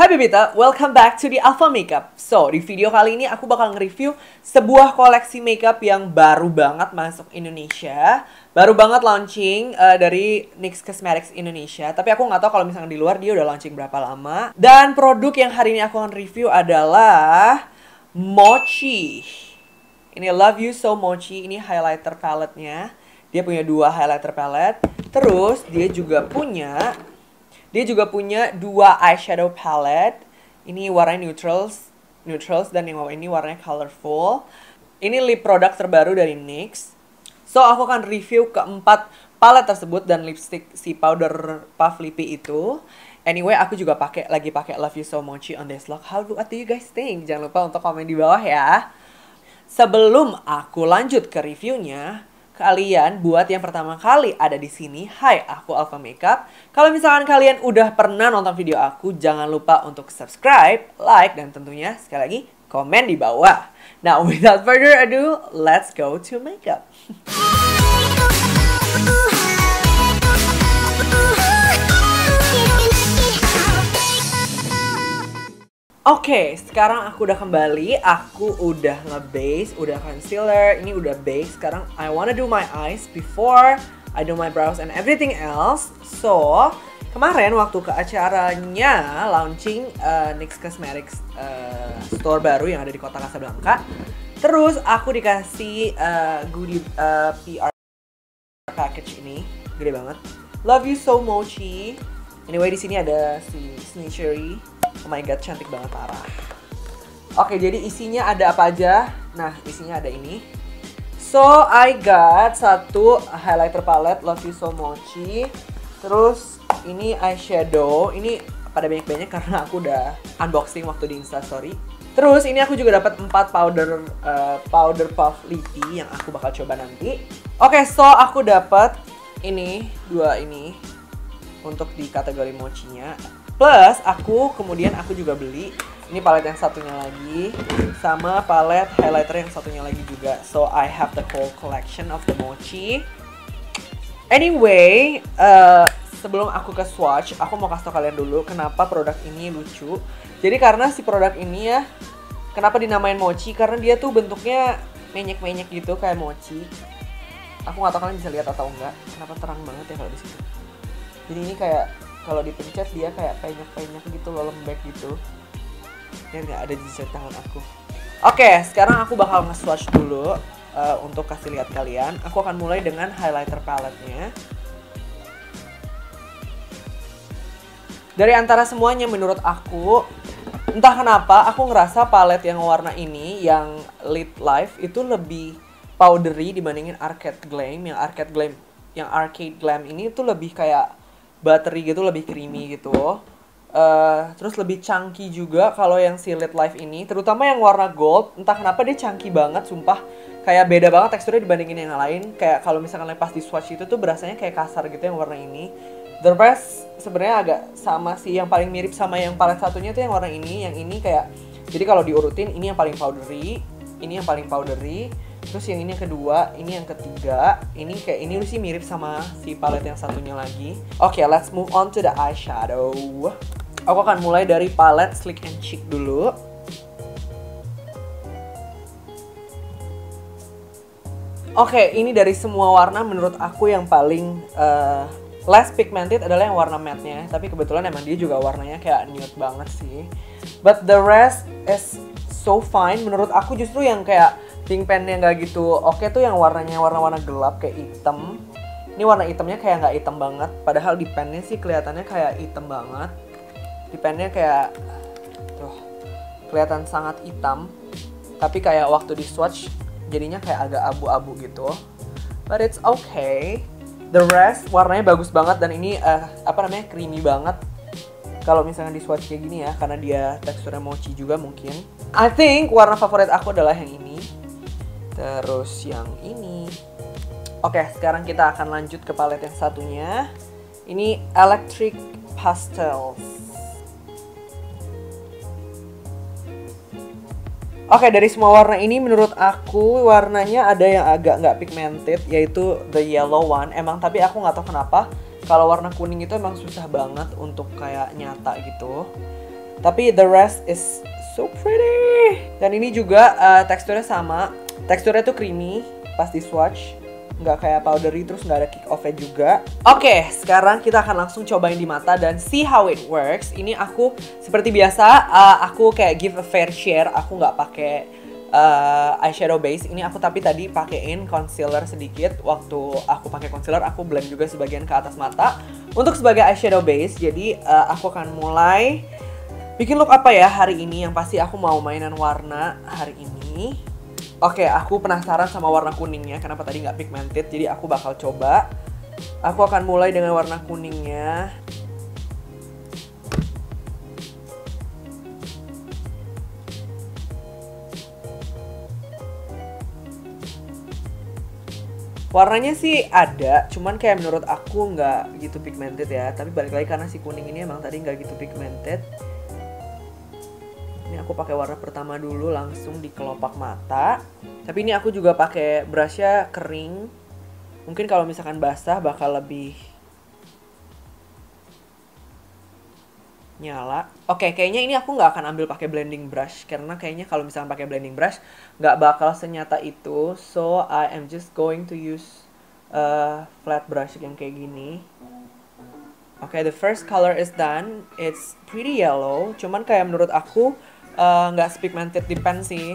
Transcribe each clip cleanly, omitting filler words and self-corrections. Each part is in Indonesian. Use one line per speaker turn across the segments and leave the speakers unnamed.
Hai Bebita, welcome back to the Alpha Makeup. So, di video kali ini aku bakal nge-review sebuah koleksi makeup yang baru banget masuk Indonesia. Baru banget launching dari NYX Cosmetics Indonesia. Tapi aku nggak tahu kalau misalnya di luar dia udah launching berapa lama. Dan produk yang hari ini aku akan review adalah Mochi. Ini Love You So Mochi, ini highlighter palette-nya. Dia punya dua highlighter palette. Terus dia juga punya dua eyeshadow palette. Ini warnanya neutrals dan yang ini warnanya colorful. Ini lip product terbaru dari NYX. So, aku akan review keempat palette tersebut dan lipstick si powder puff lippy itu. Anyway, aku juga lagi pakai Love You So Mochi on this look. What do you guys think? Jangan lupa untuk komen di bawah ya. Sebelum aku lanjut ke reviewnya, kalian buat yang pertama kali ada di sini, hai, aku Alpha Makeup. Kalau misalkan kalian udah pernah nonton video aku, jangan lupa untuk subscribe, like, dan tentunya sekali lagi komen di bawah. Now, without further ado, let's go to makeup. Oke, sekarang aku udah kembali. Aku udah nge-base, udah concealer, ini udah base. Sekarang I wanna do my eyes before I do my brows and everything else. So, kemarin waktu ke acaranya launching NYX Cosmetics store baru yang ada di kota Casablanca. Terus aku dikasih goodie PR package ini, gede banget. Love You So Mochi. Anyway, di sini ada si Snitchery. Oh my god, cantik banget, parah. Oke, jadi isinya ada apa aja? Nah, isinya ada ini. So, I got satu highlighter palette Love You So Mochi. Terus, ini eyeshadow. Ini pada banyak-banyak karena aku udah unboxing waktu di Instastory. Terus, ini aku juga dapat 4 powder puff lippy yang aku bakal coba nanti. Oke, so aku dapat ini, 2 ini untuk di kategori mochinya. Plus, kemudian aku juga beli ini palette yang satunya lagi sama palette highlighter yang satunya lagi juga. So, I have the whole collection of the Mochi. Anyway, sebelum aku ke swatch, aku mau kasih tau kalian dulu kenapa produk ini lucu. Jadi karena si produk ini ya, kenapa dinamain Mochi? Karena dia tuh bentuknya menyek-menyek gitu kayak mochi. Aku nggak tahu kalian bisa lihat atau enggak. Kenapa terang banget ya kalau di situ. Jadi ini kayak kalau dipencet dia kayak penyek-penyek gitu loh, lembek gitu. Ya nggak ada di tangan aku. Oke, sekarang aku bakal nge-swatch dulu untuk kasih lihat kalian. Aku akan mulai dengan highlighter palette-nya. Dari antara semuanya menurut aku, entah kenapa aku ngerasa palette yang warna ini, yang Lit Life itu lebih powdery dibandingin Arcade Glam. Yang Arcade Glam ini tuh lebih kayak buttery gitu, lebih creamy gitu. Terus lebih chunky juga kalau yang si Lit Life ini, terutama yang warna gold. Entah kenapa dia chunky banget, sumpah. Kayak beda banget teksturnya dibandingin yang lain. Kayak kalau misalkan pas di swatch itu tuh berasanya kayak kasar gitu yang warna ini. The rest sebenarnya agak sama sih. Yang paling mirip sama yang palette satunya tuh yang warna ini. Yang ini kayak, jadi kalau diurutin ini yang paling powdery, ini yang paling powdery. Terus yang ini yang kedua, ini yang ketiga. Ini kayak ini sih mirip sama si palette yang satunya lagi. Oke, let's move on to the eyeshadow. Aku akan mulai dari palette Slick and Chic dulu. Oke, ini dari semua warna menurut aku yang paling less pigmented adalah yang warna matte-nya. Tapi kebetulan emang dia juga warnanya kayak nude banget sih. But the rest is so fine. Menurut aku justru yang kayak pink pen yang gak gitu oke tuh yang warnanya warna-warna gelap kayak hitam. Ini warna hitamnya kayak nggak hitam banget. Padahal di pennya sih kelihatannya kayak hitam banget. Di pennya kayak tuh kelihatan sangat hitam. Tapi kayak waktu di swatch jadinya kayak agak abu-abu gitu. But it's okay. The rest warnanya bagus banget dan ini creamy banget. Kalau misalnya di swatch kayak gini ya, karena dia teksturnya mochi juga mungkin. I think warna favorit aku adalah yang ini. Terus yang ini. Oke, sekarang kita akan lanjut ke palette yang satunya. Ini Electric Pastels. Oke, dari semua warna ini menurut aku warnanya ada yang agak nggak pigmented, yaitu the yellow one. Emang tapi aku nggak tahu kenapa kalau warna kuning itu emang susah banget untuk kayak nyata gitu. Tapi the rest is so pretty. Dan ini juga teksturnya sama. Teksturnya tuh creamy pas di swatch. Nggak kayak powdery, terus nggak ada kick off-nya juga. Oke, sekarang kita akan langsung cobain di mata dan see how it works. Ini aku seperti biasa, aku kayak give a fair share. Aku nggak pakai eyeshadow base. Ini aku tapi tadi pakein concealer sedikit. Waktu aku pakai concealer, aku blend juga sebagian ke atas mata untuk sebagai eyeshadow base. Jadi aku akan mulai bikin look apa ya hari ini. Yang pasti aku mau mainan warna hari ini. Oke, aku penasaran sama warna kuningnya. Kenapa tadi nggak pigmented? Jadi aku bakal coba. Aku akan mulai dengan warna kuningnya. Warnanya sih ada, cuman kayak menurut aku nggak gitu pigmented ya. Tapi balik lagi karena si kuning ini emang tadi nggak gitu pigmented. Ini aku pakai warna pertama dulu langsung di kelopak mata. Tapi ini aku juga pakai brushnya kering. Mungkin kalau misalkan basah bakal lebih nyala. Oke, kayaknya ini aku nggak akan ambil pakai blending brush karena kayaknya kalau misalkan pakai blending brush nggak bakal senyata itu. So I am just going to use flat brush yang kayak gini. Oke, the first color is done. It's pretty yellow. Cuman kayak menurut aku nggak sepigmented di pen sih.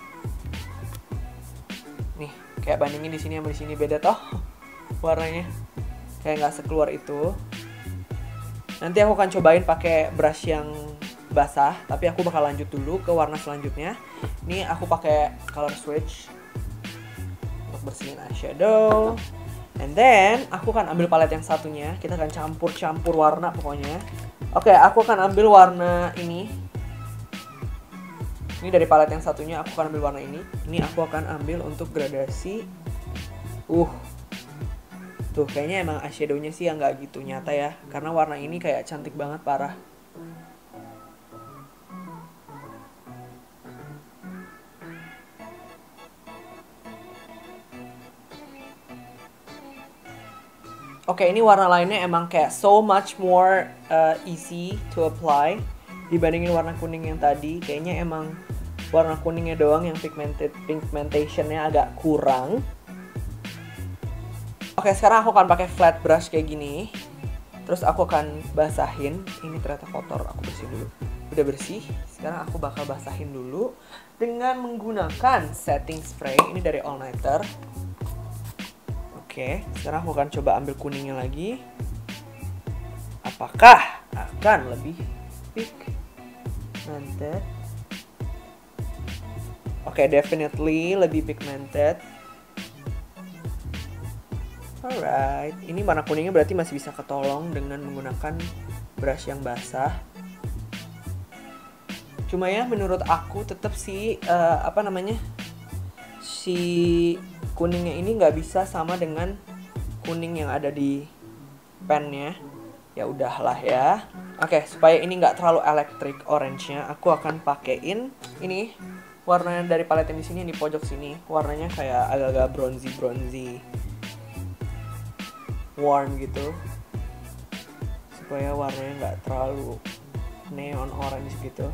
Nih, kayak bandingin di sini sama di sini beda toh warnanya. Kayak nggak sekeluar itu. Nanti aku akan cobain pakai brush yang basah, tapi aku bakal lanjut dulu ke warna selanjutnya. Ini aku pakai color switch untuk bersihin eyeshadow. And then aku akan ambil palet yang satunya. Kita akan campur-campur warna pokoknya. Oke, aku akan ambil warna ini. Ini dari palet yang satunya aku akan ambil warna ini. Ini aku akan ambil untuk gradasi. Tuh kayaknya emang eyeshadownya sih yang nggak gitu nyata ya. Karena warna ini kayak cantik banget parah. Oke, ini warna lainnya emang kayak so much more easy to apply dibandingin warna kuning yang tadi. Kayaknya emang warna kuningnya doang yang pigmentationnya agak kurang. Oke, sekarang aku akan pakai flat brush kayak gini. Terus aku akan basahin. Ini ternyata kotor, aku bersihin dulu. Udah bersih. Sekarang aku bakal basahin dulu dengan menggunakan setting spray. Ini dari All Nighter. Oke, sekarang aku akan coba ambil kuningnya lagi. Apakah akan lebih pigmented? Oke, definitely lebih pigmented. Alright, ini warna kuningnya berarti masih bisa ketolong dengan menggunakan brush yang basah. Cuma ya menurut aku tetap sih si kuningnya ini nggak bisa sama dengan kuning yang ada di pennya. Ya udahlah ya. Oke, supaya ini nggak terlalu electric orange-nya, aku akan pakein ini warna dari palet yang di sini, yang di pojok sini. Warnanya kayak agak-agak bronzy warm gitu, supaya warnanya nggak terlalu neon orange gitu.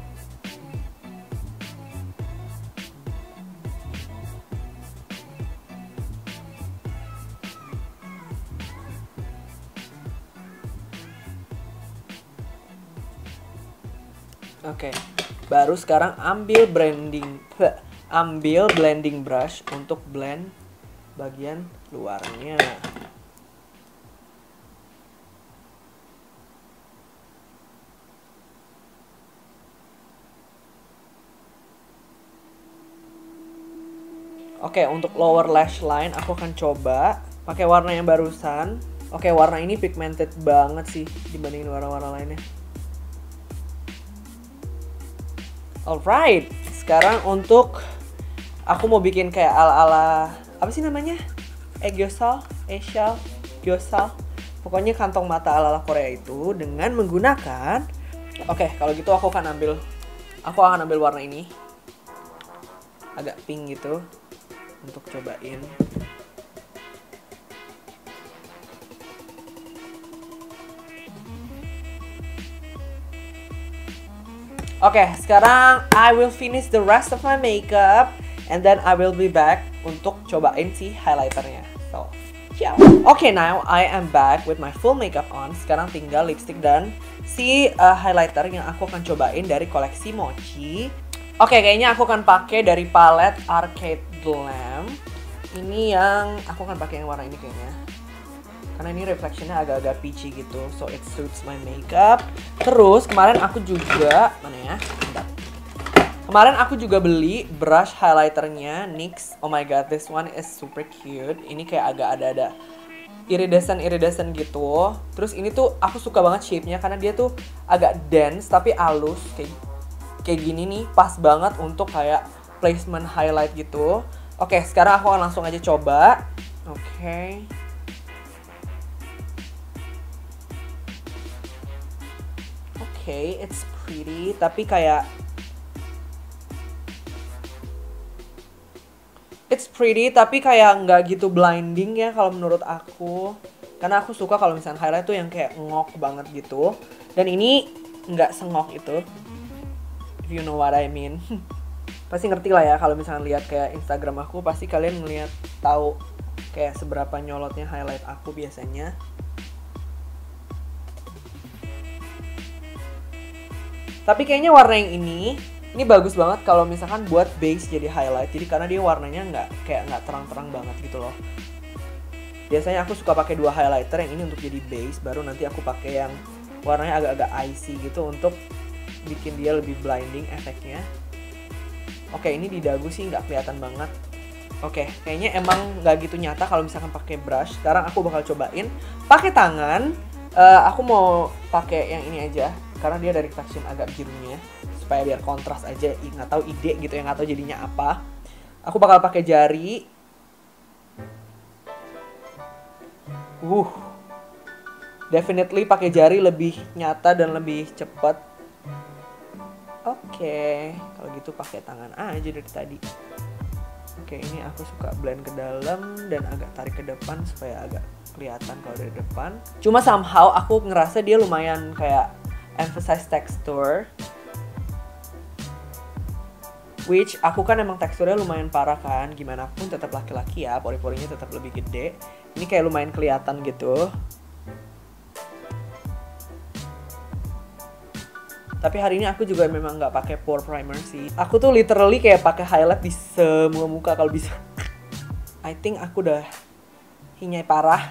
Oke, baru sekarang ambil blending brush untuk blend bagian luarnya. Oke, untuk lower lash line aku akan coba pakai warna yang barusan. Oke, warna ini pigmented banget sih dibandingin warna-warna lainnya. Alright, sekarang untuk aku mau bikin kayak ala-ala apa sih namanya? Gyeosal. Pokoknya kantong mata ala-ala Korea itu dengan menggunakan. Oke, kalau gitu aku akan ambil warna ini. Agak pink gitu untuk cobain. Oke, sekarang I will finish the rest of my makeup and then I will be back untuk cobain si highlighternya. So, ciao. Oke, now I am back with my full makeup on. Sekarang tinggal lipstick dan si highlighter yang aku akan cobain dari koleksi Mochi. Oke, kayaknya aku akan pakai dari palette Arcade Glam. Ini yang aku akan pakai yang warna ini kayaknya. Karena ini reflectionnya agak-agak peachy gitu, so it suits my makeup. Terus kemarin aku juga, mana ya? Bentar. Kemarin aku juga beli brush highlighternya NYX. Oh my god, this one is super cute. Ini kayak agak ada iridescent gitu. Terus ini tuh aku suka banget shape-nya karena dia tuh agak dense tapi halus kayak gini nih, pas banget untuk kayak placement highlight gitu. Oke, sekarang aku akan langsung aja coba. Oke. Oke, it's pretty, tapi kayak nggak gitu blinding ya kalau menurut aku. Karena aku suka kalau misalnya highlight tuh yang kayak ngok banget gitu. Dan ini nggak sengok itu. If you know what I mean. Pasti ngerti lah ya kalau misalnya lihat kayak Instagram aku, pasti kalian ngeliat tahu kayak seberapa nyolotnya highlight aku biasanya. Tapi kayaknya warna yang ini bagus banget kalau misalkan buat base jadi highlight. Jadi karena dia warnanya nggak terang-terang banget gitu loh. Biasanya aku suka pakai dua highlighter, yang ini untuk jadi base, baru nanti aku pakai yang warnanya agak-agak icy gitu untuk bikin dia lebih blinding efeknya. Oke, ini di dagu sih nggak kelihatan banget. Oke, kayaknya emang nggak gitu nyata kalau misalkan pakai brush. Sekarang aku bakal cobain pakai tangan. Aku mau pakai yang ini aja karena dia dari reflection agak birunya, supaya biar kontras aja. Nggak tahu ide gitu ya, nggak tahu jadinya apa. Aku bakal pakai jari. Definitely pakai jari lebih nyata dan lebih cepat. Oke, kalau gitu pakai tangan aja dari tadi. Oke, ini aku suka blend ke dalam dan agak tarik ke depan supaya agak kelihatan kalau dari depan. Cuma somehow aku ngerasa dia lumayan kayak emphasize texture, which aku kan emang teksturnya lumayan parah kan. Gimana pun tetap laki-laki ya, pori-porinya tetap lebih gede. Ini kayak lumayan kelihatan gitu. Tapi hari ini aku juga memang nggak pakai pore primer sih. Aku tuh literally kayak pakai highlight di semua muka kalau bisa. I think aku udah hinyai parah.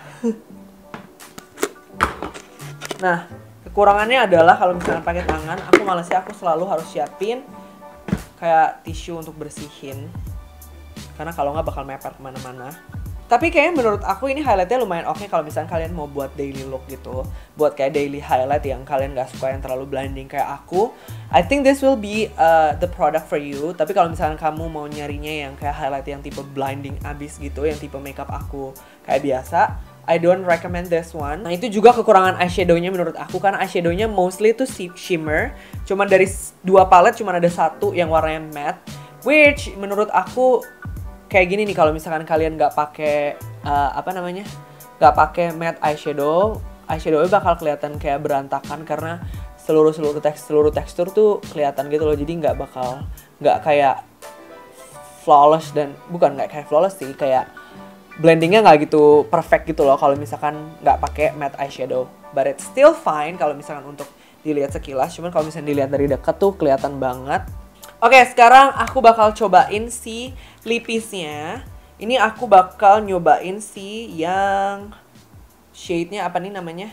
Nah, kekurangannya adalah kalau misalnya pakai tangan, aku selalu harus siapin kayak tisu untuk bersihin. Karena kalau nggak bakal mepet kemana-mana. Tapi kayaknya menurut aku ini highlightnya lumayan oke kalau misalnya kalian mau buat daily look gitu. Buat kayak daily highlight yang kalian nggak suka yang terlalu blinding kayak aku. I think this will be the product for you. Tapi kalau misalnya kamu mau nyarinya yang kayak highlight yang tipe blinding abis gitu, yang tipe makeup aku kayak biasa, I don't recommend this one. Nah, itu juga kekurangan eyeshadow-nya menurut aku, karena eyeshadow-nya mostly itu shimmer. Cuman dari dua palette cuman ada satu yang warnanya matte, which menurut aku kayak gini nih, kalau misalkan kalian nggak pakai nggak pakai matte eyeshadow-nya bakal kelihatan kayak berantakan karena seluruh tekstur tuh kelihatan gitu loh. Jadi nggak kayak flawless, dan bukan nggak kayak flawless sih, kayak blendingnya nggak gitu perfect gitu loh kalau misalkan nggak pakai matte eyeshadow. But it's still fine kalau misalkan untuk dilihat sekilas. Cuman kalau misalkan dilihat dari dekat tuh kelihatan banget. Oke, sekarang aku bakal cobain si lipisnya. Ini aku bakal nyobain si yang shade-nya apa nih namanya?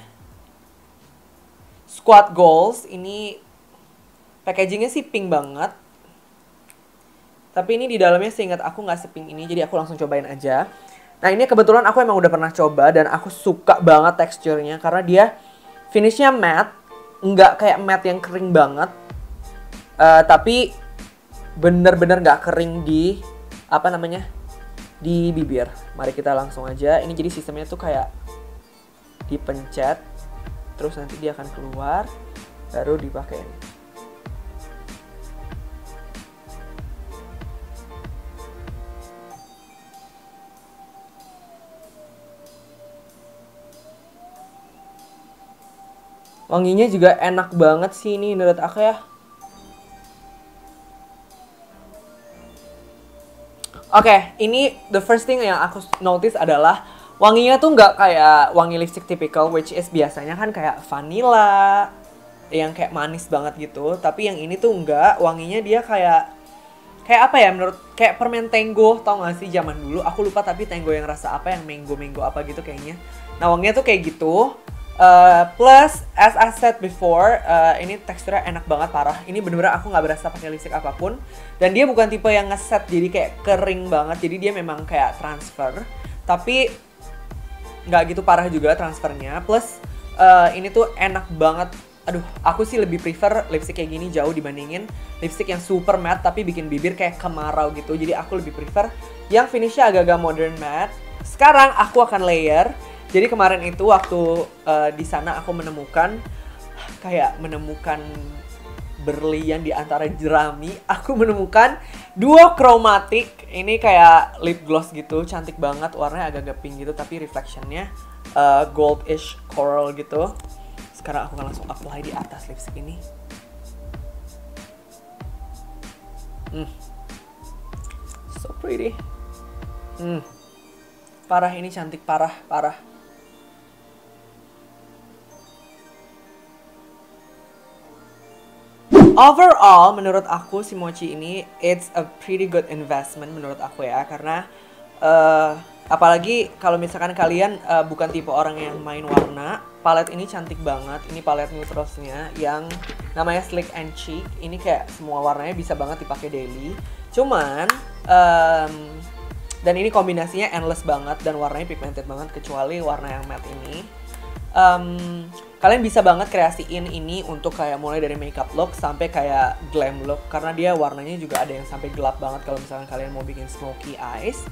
Squad Goals. Ini packagingnya sih pink banget. Tapi ini di dalamnya seingat aku nggak sepink ini, jadi aku langsung cobain aja. Nah, ini kebetulan aku emang udah pernah coba dan aku suka banget teksturnya karena dia finishnya matte, nggak kayak matte yang kering banget. Tapi bener-bener nggak kering di di bibir. Mari kita langsung aja. Ini jadi sistemnya tuh kayak dipencet, terus nanti dia akan keluar, baru dipakai ini. Wanginya juga enak banget sih ini menurut aku ya. Oke, ini the first thing yang aku notice adalah wanginya tuh nggak kayak wangi lipstick typical, which is biasanya kan kayak vanilla, yang kayak manis banget gitu. Tapi yang ini tuh nggak, wanginya dia kayak apa ya, menurut kayak permen Tango, tau gak sih zaman dulu? Aku lupa tapi Tango yang rasa apa, yang mango apa gitu kayaknya. Nah wanginya tuh kayak gitu. Plus, as I said before, ini teksturnya enak banget parah. Ini bener-bener aku nggak berasa pakai lipstick apapun. Dan dia bukan tipe yang ngeset jadi kayak kering banget. Jadi dia memang kayak transfer. Tapi nggak gitu parah juga transfernya. Plus, ini tuh enak banget. Aduh, aku sih lebih prefer lipstick kayak gini jauh dibandingin lipstick yang super matte tapi bikin bibir kayak kemarau gitu. Jadi aku lebih prefer yang finishnya agak-agak modern matte. Sekarang aku akan layer. Jadi kemarin itu waktu di sana aku menemukan berlian di antara jerami. Aku menemukan dua chromatic. Ini kayak lip gloss gitu, cantik banget. Warnanya agak-agak pink gitu, tapi reflectionnya goldish coral gitu. Sekarang aku akan langsung apply di atas lipstick ini. So pretty. Parah, ini cantik parah. Overall, menurut aku si Mochi ini it's a pretty good investment menurut aku ya, karena apalagi kalau misalkan kalian bukan tipe orang yang main warna, palet ini cantik banget. Ini palet neutralsnya yang namanya Slick and Chic. Ini kayak semua warnanya bisa banget dipakai daily. Cuman dan ini kombinasinya endless banget dan warnanya pigmented banget, kecuali warna yang matte ini. Kalian bisa banget kreasiin ini untuk kayak mulai dari makeup look sampai kayak glam look, karena dia warnanya juga ada yang sampai gelap banget kalau misalkan kalian mau bikin smoky eyes.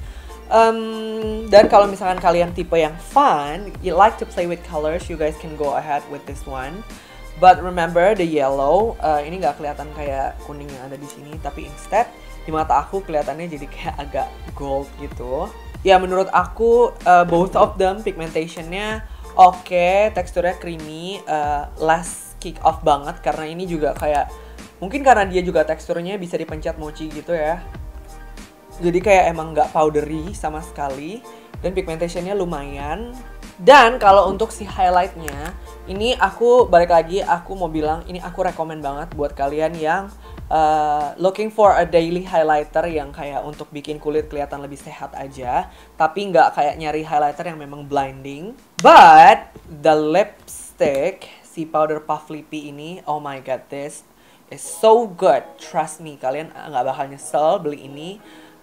Dan kalau misalkan kalian tipe yang fun, you like to play with colors, you guys can go ahead with this one. But remember the yellow, ini nggak kelihatan kayak kuning yang ada di sini, tapi instead di mata aku kelihatannya jadi kayak agak gold gitu. Ya menurut aku both of them pigmentationnya oke, teksturnya creamy, less kick off banget karena ini juga kayak mungkin karena dia juga teksturnya bisa dipencet mochi gitu ya. Jadi kayak emang nggak powdery sama sekali dan pigmentationnya lumayan. Dan kalau untuk si highlightnya, ini aku balik lagi aku mau bilang ini aku rekomen banget buat kalian yang looking for a daily highlighter yang kayak untuk bikin kulit kelihatan lebih sehat aja, tapi nggak kayak nyari highlighter yang memang blinding. But the lipstick, si powder puff lippy ini, oh my god, this is so good. Trust me, kalian nggak bakal nyesel beli ini.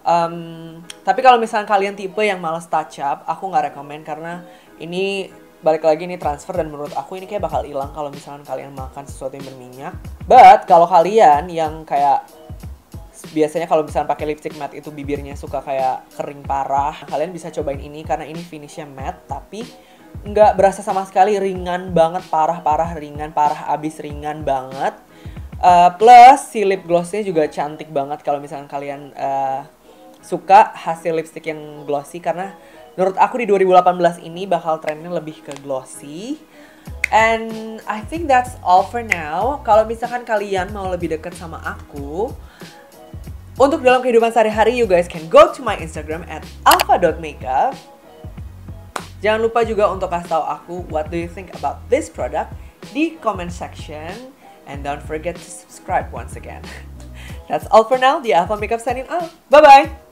Tapi kalau misalnya kalian tipe yang malas touch up, aku nggak rekomen karena ini balik lagi nih transfer dan menurut aku ini kayak bakal hilang kalau misalkan kalian makan sesuatu yang berminyak. But kalau kalian yang kayak biasanya kalau misalkan pakai lipstick matte itu bibirnya suka kayak kering parah, kalian bisa cobain ini karena ini finishnya matte tapi nggak berasa sama sekali, ringan banget, parah abis ringan banget. Plus si lip glossnya juga cantik banget kalau misalkan kalian suka hasil lipstick yang glossy, karena menurut aku di 2018 ini bakal trennya lebih ke glossy. And I think that's all for now. Kalau misalkan kalian mau lebih dekat sama aku untuk dalam kehidupan sehari-hari, you guys can go to my Instagram at alpha.makeup. Jangan lupa juga untuk kasih tahu aku what do you think about this product di comment section. And don't forget to subscribe once again. That's all for now. The Alpha Makeup signing out. Bye-bye!